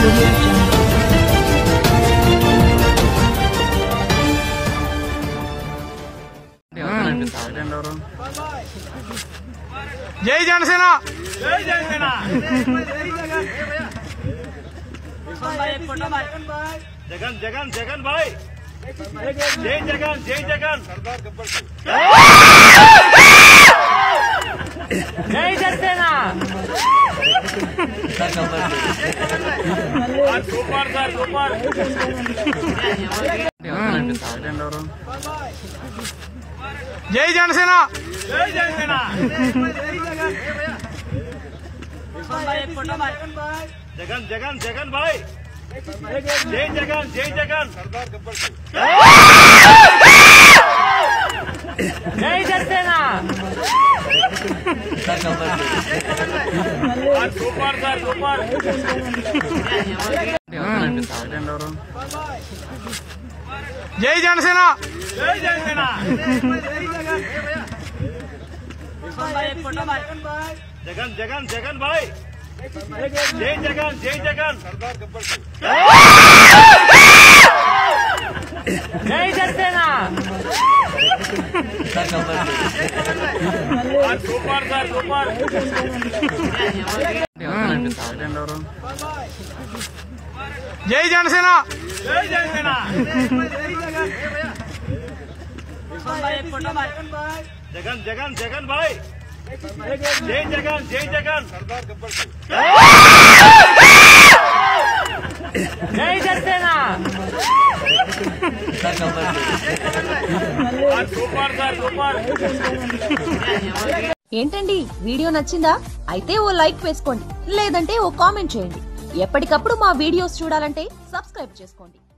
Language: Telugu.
जय जनसेना जय जनसेना जगन जगन जगन भाई जय जगन सरदार गब्बर जय जनसेना सुपर सर सुपर जय जनसेना जय जनसेना जगन जगन जगन भाई जय जगन सरदार गब्बर जय जनसेना सुपर सर सुपर जय जनसेना जय जनसेना जगन जगन जगन भाई जय जगन सरदार गब्बर जय जनसेना सुपर सर सुपर जय जनसेना जय जनसेना जगन जगन जगन भाई जय जगन सरदार गब्बर जय जनसेना सुपर सर सुपर ఏంటండి వీడియో నచ్చిందా? అయితే ఓ లైక్ వేసుకోండి, లేదంటే ఓ కామెంట్ చేయండి. ఎప్పటికప్పుడు మా వీడియోస్ చూడాలంటే సబ్స్క్రైబ్ చేసుకోండి.